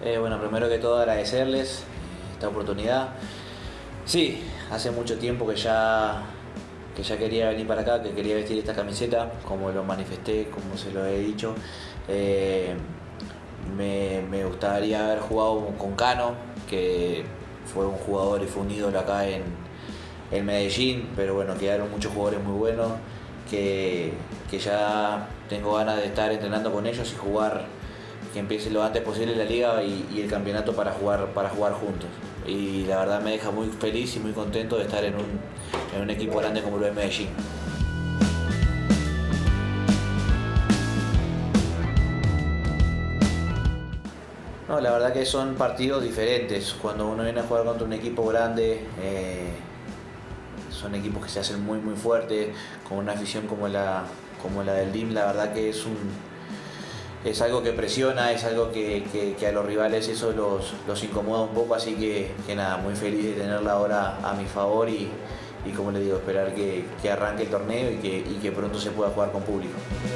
Bueno, primero que todo agradecerles esta oportunidad. Sí, hace mucho tiempo que ya quería venir para acá, que quería vestir esta camiseta, como lo manifesté, como se lo he dicho. Me gustaría haber jugado con Cano, que fue un jugador y fue un ídolo acá en Medellín, pero bueno, quedaron muchos jugadores muy buenos que ya tengo ganas de estar entrenando con ellos y jugar, que empiece lo antes posible la liga y el campeonato para jugar juntos. Y la verdad me deja muy feliz y muy contento de estar en un equipo grande como lo es Medellín. No, la verdad que son partidos diferentes. Cuando uno viene a jugar contra un equipo grande, son equipos que se hacen muy fuertes, con una afición como la del DIM. La verdad que es algo que presiona, es algo que a los rivales eso los incomoda un poco, así que nada, muy feliz de tenerla ahora a mi favor y como les digo, esperar que arranque el torneo y que pronto se pueda jugar con público.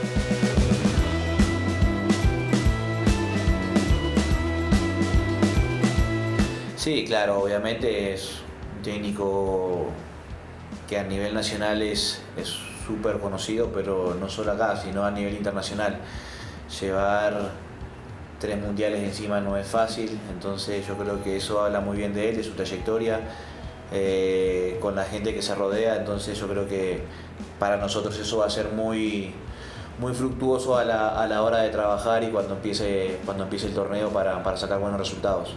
Sí, claro, obviamente es un técnico que a nivel nacional es súper conocido, pero no solo acá, sino a nivel internacional. Llevar 3 mundiales encima no es fácil, entonces yo creo que eso habla muy bien de él, de su trayectoria, con la gente que se rodea, entonces yo creo que para nosotros eso va a ser muy fructuoso a la hora de trabajar y cuando empiece el torneo para sacar buenos resultados.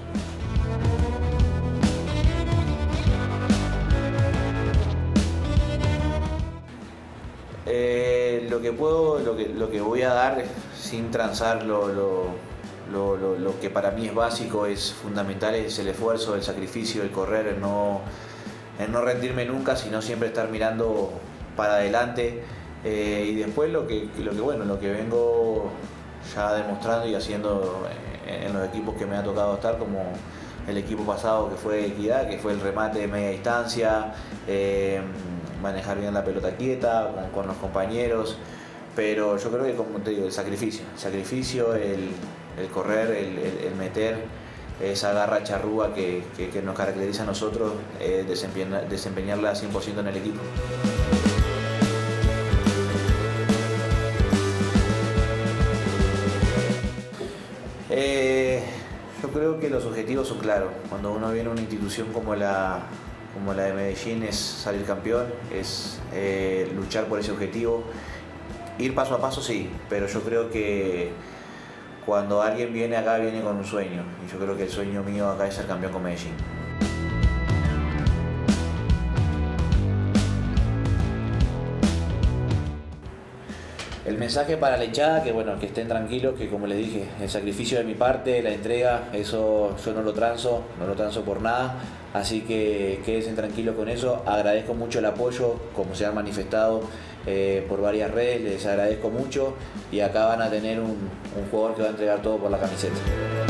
Lo que voy a dar sin transar lo que para mí es básico, es fundamental, es el esfuerzo, el sacrificio, el correr, el no rendirme nunca, sino siempre estar mirando para adelante. Y después lo que vengo ya demostrando y haciendo en los equipos que me ha tocado estar, como el equipo pasado que fue Equidad, que fue el remate de media distancia, manejar bien la pelota quieta con los compañeros, pero yo creo que, como te digo, el sacrificio, el correr, el meter esa garra charrúa que nos caracteriza a nosotros, desempeñarla 100% en el equipo. Yo creo que los objetivos son claros. Cuando uno viene a una institución como la de Medellín, es salir campeón, es luchar por ese objetivo. Ir paso a paso sí, pero yo creo que cuando alguien viene acá, viene con un sueño. Y yo creo que el sueño mío acá es ser campeón con Medellín. El mensaje para la hinchada, que estén tranquilos, que como les dije, el sacrificio de mi parte, la entrega, eso yo no lo transo por nada, así que quédense tranquilos con eso. Agradezco mucho el apoyo, como se han manifestado por varias redes, les agradezco mucho y acá van a tener un jugador que va a entregar todo por la camiseta.